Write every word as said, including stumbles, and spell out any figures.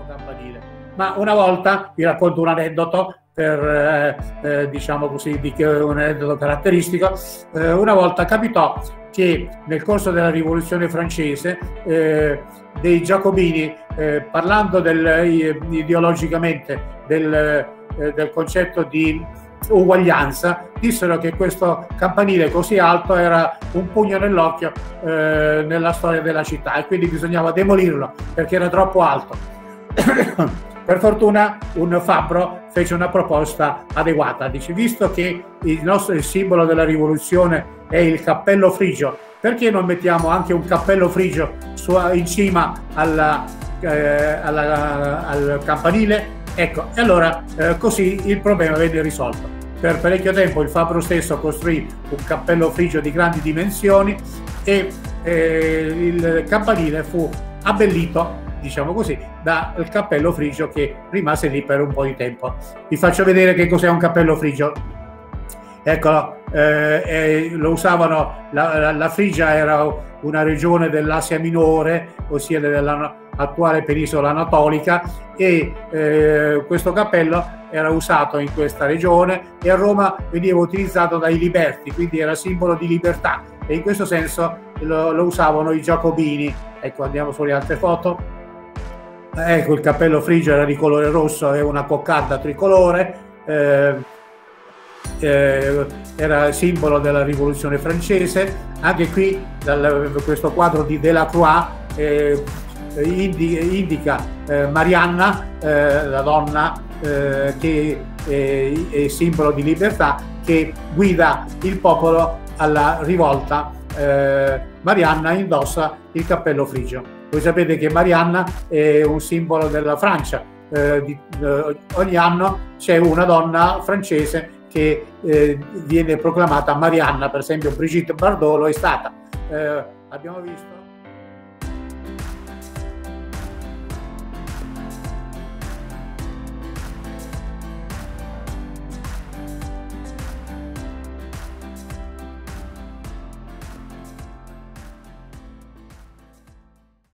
questo campanile. Ma una volta, vi racconto un aneddoto, per eh, eh, diciamo così, di che un aneddoto caratteristico. Eh, una volta capitò che nel corso della rivoluzione francese eh, dei giacobini, eh, parlando del, ideologicamente del, eh, del concetto di uguaglianza, dissero che questo campanile così alto era un pugno nell'occhio eh, nella storia della città, e quindi bisognava demolirlo perché era troppo alto. Per fortuna un fabbro fece una proposta adeguata, dice: visto che il nostro il simbolo della rivoluzione è il cappello frigio, perché non mettiamo anche un cappello frigio su, in cima alla, eh, alla, al campanile? Ecco, e allora eh, così il problema venne risolto. Per parecchio tempo il fabbro stesso costruì un cappello frigio di grandi dimensioni e eh, il campanile fu abbellito, diciamo così, dal cappello frigio che rimase lì per un po' di tempo. Vi faccio vedere che cos'è un cappello frigio. Eccolo, eh, eh, lo usavano, la, la, la Frigia era una regione dell'Asia Minore, ossia dell'attuale penisola anatolica, e eh, questo cappello era usato in questa regione e a Roma veniva utilizzato dai liberti, quindi era simbolo di libertà, e in questo senso lo, lo usavano i giacobini. Ecco, andiamo sulle altre foto. Ecco, il cappello frigio era di colore rosso e una coccarda tricolore, eh, eh, era simbolo della rivoluzione francese. Anche qui dal, questo quadro di Delacroix eh, indi, indica eh, Marianna, eh, la donna eh, che è, è simbolo di libertà, che guida il popolo alla rivolta. eh, Marianna indossa il cappello frigio. Voi sapete che Marianna è un simbolo della Francia, eh, di, eh, ogni anno c'è una donna francese che eh, viene proclamata Marianna, per esempio Brigitte Bardot lo è stata. Eh, abbiamo visto...